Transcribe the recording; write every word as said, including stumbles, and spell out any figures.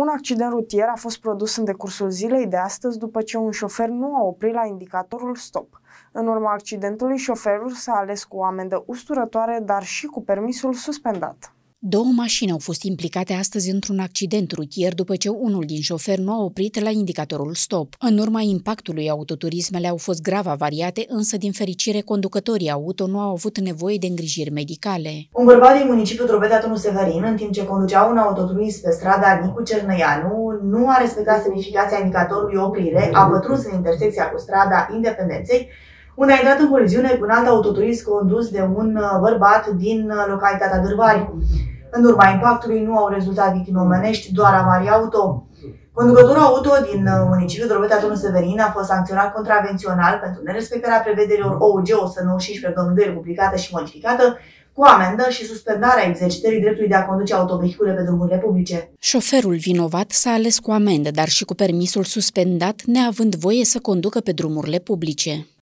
Un accident rutier a fost produs în decursul zilei de astăzi după ce un șofer nu a oprit la indicatorul stop. În urma accidentului, șoferul s-a ales cu o amendă usturătoare, dar și cu permisul suspendat. Două mașini au fost implicate astăzi într-un accident rutier după ce unul din șoferi nu a oprit la indicatorul stop. În urma impactului, autoturismele au fost grav avariate, însă, din fericire, conducătorii auto nu au avut nevoie de îngrijiri medicale. Un bărbat din municipiul Drobeta Târgu Severin, în timp ce conducea un autoturism pe strada Nicu Cernăianu, nu a respectat semnificația indicatorului oprire, a pătruns în intersecția cu strada Independenței, unde a intrat în coliziune cu un alt autoturism condus de un bărbat din localitatea Dârvari. În urma impactului nu au rezultat victime omenești, doar avarii auto. Conducătorul auto din municipiul Drobeta Târgu Severin a fost sancționat contravențional pentru nerespectarea prevederilor O U G o sută nouăzeci și cinci pe două mii doi republicată și modificată, cu amendă și suspendarea exercitării dreptului de a conduce autovehicule pe drumurile publice. Șoferul vinovat s-a ales cu amendă, dar și cu permisul suspendat, neavând voie să conducă pe drumurile publice.